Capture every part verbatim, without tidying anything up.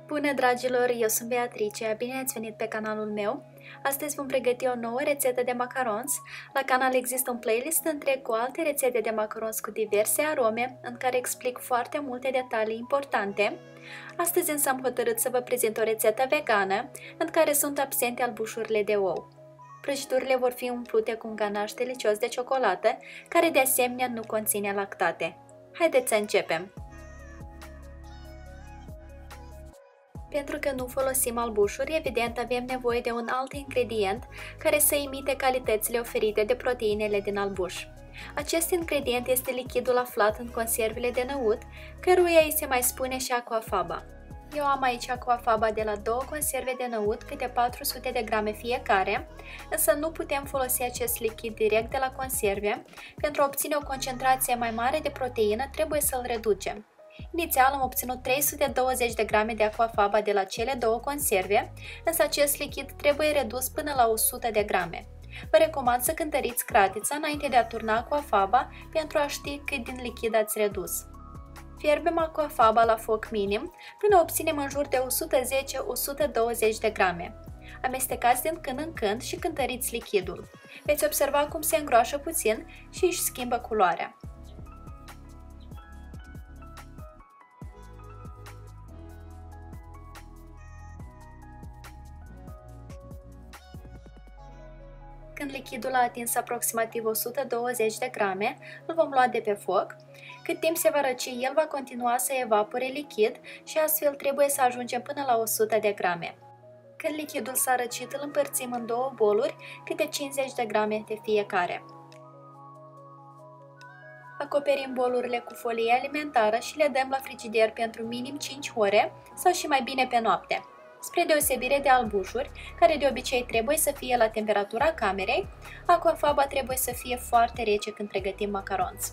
Bună dragilor, eu sunt Beatrice, bine ați venit pe canalul meu. Astăzi vom pregăti o nouă rețetă de macarons. La canal există un playlist întreg cu alte rețete de macarons cu diverse arome, în care explic foarte multe detalii importante. Astăzi însă am hotărât să vă prezint o rețetă vegană, în care sunt absente albușurile de ou. Prăjiturile vor fi umplute cu un ganaș delicios de ciocolată, care de asemenea nu conține lactate. Haideți să începem! Pentru că nu folosim albușuri, evident avem nevoie de un alt ingredient care să imite calitățile oferite de proteinele din albuș. Acest ingredient este lichidul aflat în conservele de năut, căruia îi se mai spune și aquafaba. Eu am aici aquafaba de la două conserve de năut, câte patru sute de grame fiecare, însă nu putem folosi acest lichid direct de la conserve. Pentru a obține o concentrație mai mare de proteină, trebuie să-l reducem. Inițial am obținut trei sute douăzeci de grame de aquafaba de la cele două conserve, însă acest lichid trebuie redus până la o sută de grame. Vă recomand să cântăriți cratița înainte de a turna aquafaba pentru a ști cât din lichid ați redus. Fierbem aquafaba la foc minim până obținem în jur de o sută zece - o sută douăzeci de grame. Amestecați din când în când și cântăriți lichidul. Veți observa cum se îngroașă puțin și își schimbă culoarea. Când lichidul a atins aproximativ o sută douăzeci de grame, îl vom lua de pe foc. Cât timp se va răci, el va continua să evapore lichid și astfel trebuie să ajungem până la o sută de grame. Când lichidul s-a răcit, îl împărțim în două boluri, câte cincizeci de grame de fiecare. Acoperim bolurile cu folie alimentară și le dăm la frigider pentru minim cinci ore sau și mai bine pe noapte. Spre deosebire de albușuri, care de obicei trebuie să fie la temperatura camerei, aquafaba trebuie să fie foarte rece când pregătim macarons.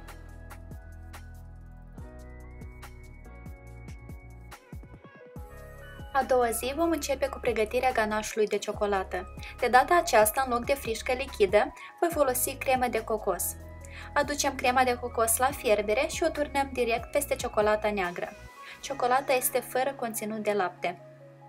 A doua zi vom începe cu pregătirea ganașului de ciocolată. De data aceasta, în loc de frișcă lichidă, voi folosi cremă de cocos. Aducem crema de cocos la fierbere și o turnăm direct peste ciocolata neagră. Ciocolata este fără conținut de lapte.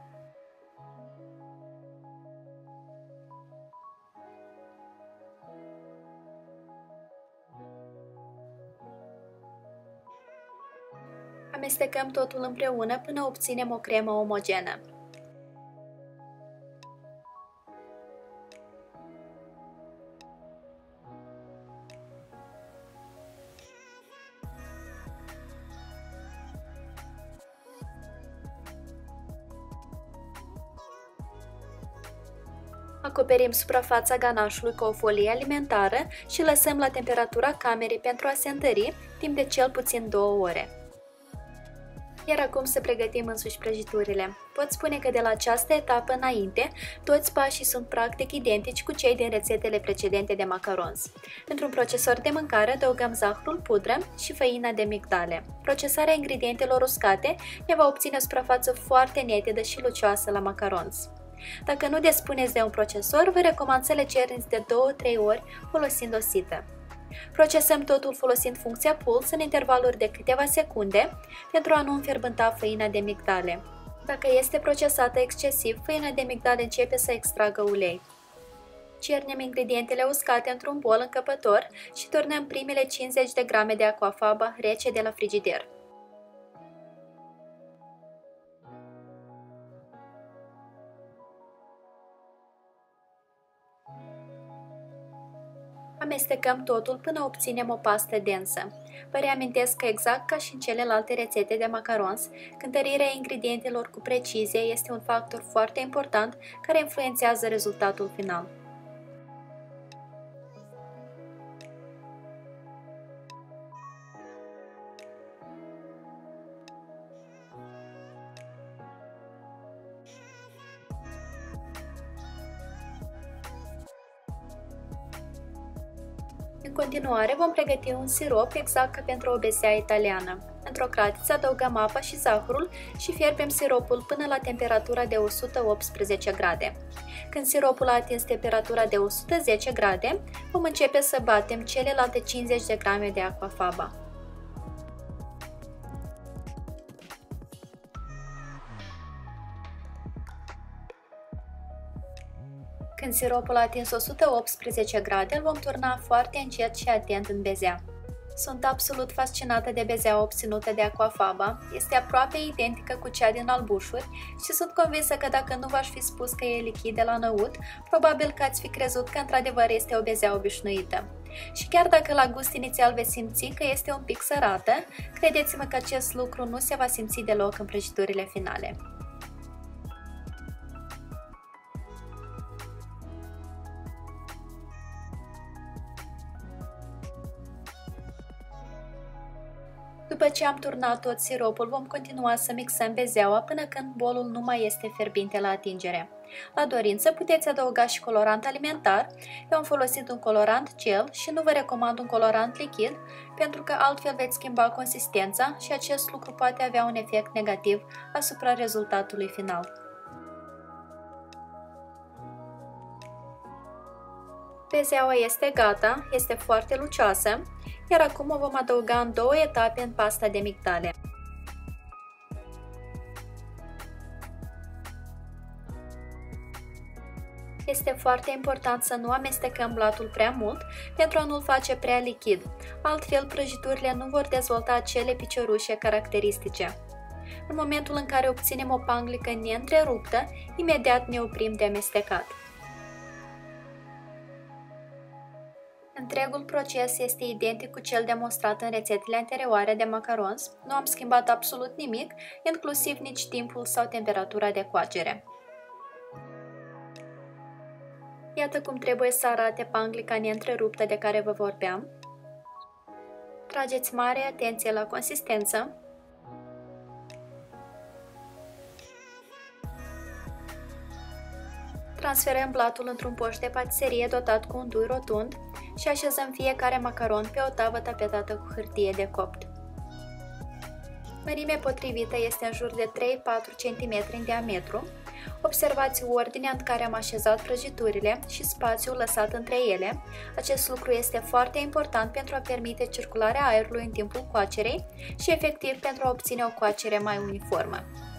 Amestecăm totul împreună până obținem o cremă omogenă. Acoperim suprafața ganașului cu o folie alimentară și lăsăm la temperatura camerei pentru a se întări timp de cel puțin două ore. Iar acum să pregătim însuși prăjiturile. Pot spune că de la această etapă înainte, toți pașii sunt practic identici cu cei din rețetele precedente de macarons. Într-un procesor de mâncare adăugăm zahărul pudră și făina de migdale. Procesarea ingredientelor uscate ne va obține o suprafață foarte netedă și lucioasă la macarons. Dacă nu dispuneți de un procesor, vă recomand să le cereți de două - trei ori folosind o sită. Procesăm totul folosind funcția puls în intervaluri de câteva secunde pentru a nu înfierbânta făina de migdale. Dacă este procesată excesiv, făina de migdale începe să extragă ulei. Cernem ingredientele uscate într-un bol încăpător și turnăm primele cincizeci de grame de aquafaba rece de la frigider. Amestecăm totul până obținem o pastă densă. Vă reamintesc că exact ca și în celelalte rețete de macarons, cântărirea ingredientelor cu precizie este un factor foarte important care influențează rezultatul final. În continuare vom pregăti un sirop exact ca pentru o bezea italiană. Într-o cratiță adăugăm apa și zahărul și fierbem siropul până la temperatura de o sută optsprezece grade. Când siropul a atins temperatura de o sută zece grade, vom începe să batem celelalte cincizeci de grame de aquafaba. Când siropul a atins o sută optsprezece grade, îl vom turna foarte încet și atent în bezea. Sunt absolut fascinată de bezeaua obținută de Aquafaba, este aproape identică cu cea din albușuri și sunt convinsă că dacă nu v-aș fi spus că e lichid de la năut, probabil că ați fi crezut că într-adevăr este o bezea obișnuită. Și chiar dacă la gust inițial veți simți că este un pic sărată, credeți-mă că acest lucru nu se va simți deloc în prăjiturile finale. După ce am turnat tot siropul, vom continua să mixăm bezeaua până când bolul nu mai este fierbinte la atingere. La dorință puteți adăuga și colorant alimentar. Eu am folosit un colorant gel și nu vă recomand un colorant lichid, pentru că altfel veți schimba consistența și acest lucru poate avea un efect negativ asupra rezultatului final. Bezeaua este gata, este foarte lucioasă, iar acum o vom adăuga în două etape în pasta de migdale. Este foarte important să nu amestecăm blatul prea mult pentru a nu-l face prea lichid, altfel prăjiturile nu vor dezvolta acele piciorușe caracteristice. În momentul în care obținem o panglică neîntreruptă, imediat ne oprim de amestecat. Întregul proces este identic cu cel demonstrat în rețetele anterioare de macarons, nu am schimbat absolut nimic, inclusiv nici timpul sau temperatura de coacere. Iată cum trebuie să arate panglica neîntreruptă de care vă vorbeam. Trageți mare atenție la consistență. Transferăm blatul într-un poș de patiserie dotat cu un dui rotund și așezăm fiecare macaron pe o tavă tapetată cu hârtie de copt. Mărimea potrivită este în jur de trei patru centimetri în diametru. Observați ordinea în care am așezat prăjiturile și spațiul lăsat între ele. Acest lucru este foarte important pentru a permite circularea aerului în timpul coacerei și efectiv pentru a obține o coacere mai uniformă.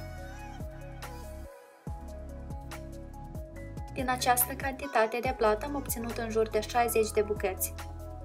Din această cantitate de blat am obținut în jur de șaizeci de bucăți.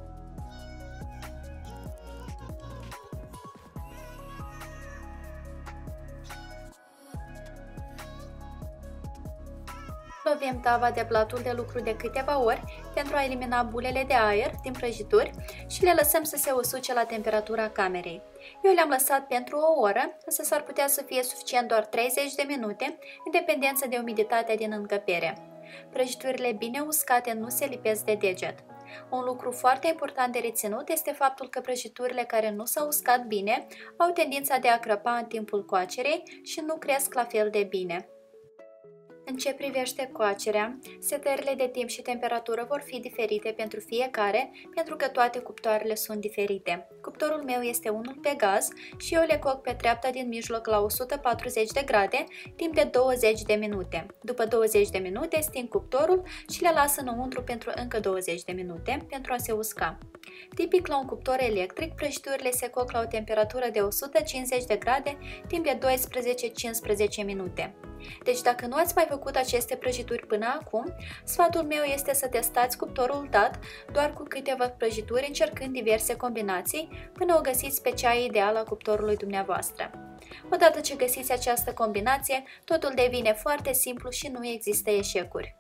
Lovim tava de blatul de lucru de câteva ori pentru a elimina bulele de aer din prăjituri și le lăsăm să se usuce la temperatura camerei. Eu le-am lăsat pentru o oră, însă s-ar putea să fie suficient doar treizeci de minute, în dependență de umiditatea din încăpere. Prăjiturile bine uscate nu se lipesc de deget. Un lucru foarte important de reținut este faptul că prăjiturile care nu s-au uscat bine au tendința de a crăpa în timpul coacerei și nu cresc la fel de bine. În ce privește coacerea, setările de timp și temperatură vor fi diferite pentru fiecare, pentru că toate cuptoarele sunt diferite. Cuptorul meu este unul pe gaz și eu le coc pe treapta din mijloc la o sută patruzeci de grade timp de douăzeci de minute. După douăzeci de minute sting cuptorul și le las înăuntru pentru încă douăzeci de minute pentru a se usca. Tipic la un cuptor electric, prăjiturile se coc la o temperatură de o sută cincizeci de grade timp de doisprezece cincisprezece minute. Deci dacă nu ați mai făcut aceste prăjituri până acum, sfatul meu este să testați cuptorul dat doar cu câteva prăjituri încercând diverse combinații până o găsiți pe cea ideală a cuptorului dumneavoastră. Odată ce găsiți această combinație, totul devine foarte simplu și nu există eșecuri.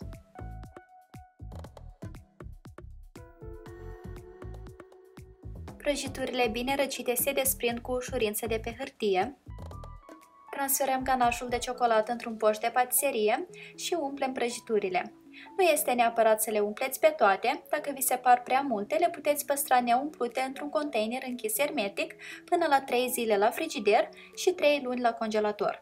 Prăjiturile bine răcite se desprind cu ușurință de pe hârtie. Transferăm ganașul de ciocolată într-un poș de patiserie și umplem prăjiturile. Nu este neapărat să le umpleți pe toate, dacă vi se par prea multe, le puteți păstra neumplute într-un container închis hermetic până la trei zile la frigider și trei luni la congelator.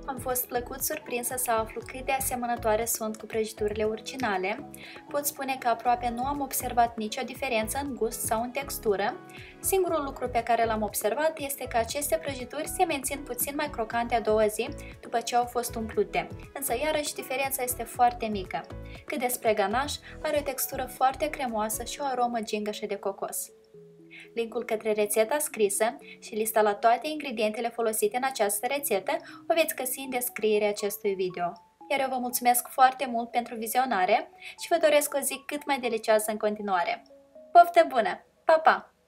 Am fost plăcut surprinsă să aflu cât de asemănătoare sunt cu prăjiturile originale. Pot spune că aproape nu am observat nicio diferență în gust sau în textură. Singurul lucru pe care l-am observat este că aceste prăjituri se mențin puțin mai crocante a doua zi după ce au fost umplute, însă iarăși diferența este foarte mică. Cât despre ganaș, are o textură foarte cremoasă și o aromă gingășă de cocos. Linkul către rețeta scrisă și lista la toate ingredientele folosite în această rețetă o veți găsi în descrierea acestui video. Iar eu vă mulțumesc foarte mult pentru vizionare și vă doresc o zi cât mai delicioasă în continuare. Poftă bună! Pa, pa!